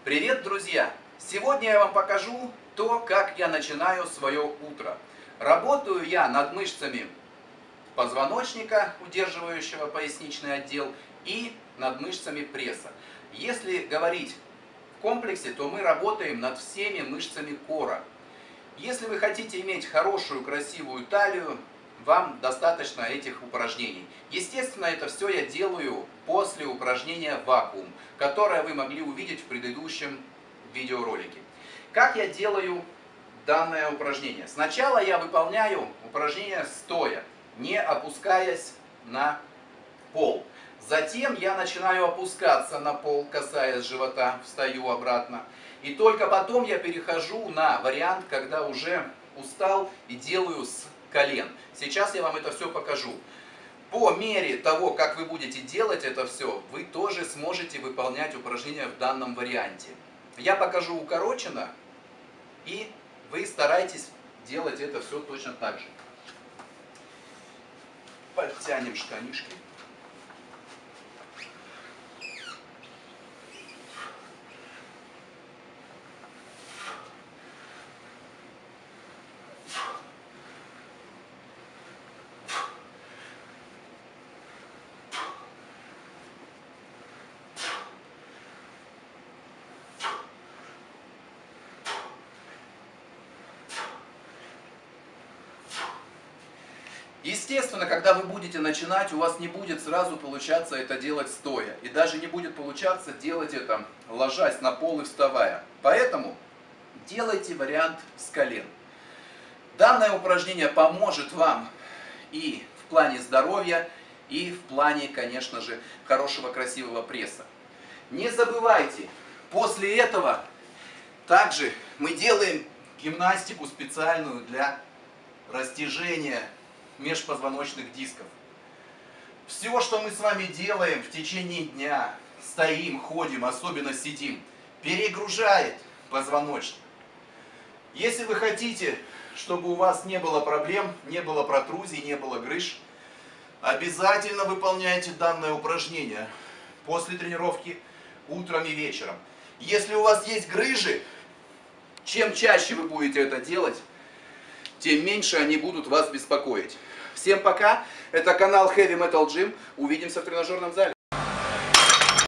Привет, друзья! Сегодня я вам покажу то, как я начинаю свое утро. Работаю я над мышцами позвоночника, удерживающего поясничный отдел, и над мышцами пресса. Если говорить в комплексе, то мы работаем над всеми мышцами кора. Если вы хотите иметь хорошую, красивую талию, вам достаточно этих упражнений. Естественно, это все я делаю после упражнения вакуум, которое вы могли увидеть в предыдущем видеоролике. Как я делаю данное упражнение? Сначала я выполняю упражнение стоя, не опускаясь на пол. Затем я начинаю опускаться на пол, касаясь живота, встаю обратно. И только потом я перехожу на вариант, когда уже устал и делаю с колен. Сейчас я вам это все покажу. По мере того, как вы будете делать это все, вы тоже сможете выполнять упражнения в данном варианте. Я покажу укороченно, и вы старайтесь делать это все точно так же. Подтянем штанишки. Естественно, когда вы будете начинать, у вас не будет сразу получаться это делать стоя. И даже не будет получаться делать это, ложась на пол и вставая. Поэтому делайте вариант с колен. Данное упражнение поможет вам и в плане здоровья, и в плане, конечно же, хорошего красивого пресса. Не забывайте, после этого также мы делаем гимнастику специальную для растяжения межпозвоночных дисков. Все, что мы с вами делаем в течение дня, стоим, ходим, особенно сидим, перегружает позвоночник. Если вы хотите, чтобы у вас не было проблем, не было протрузий, не было грыж, обязательно выполняйте данное упражнение после тренировки утром и вечером. Если у вас есть грыжи, чем чаще вы будете это делать, тем меньше они будут вас беспокоить. Всем пока, это канал Heavy Metal Gym, увидимся в тренажерном зале.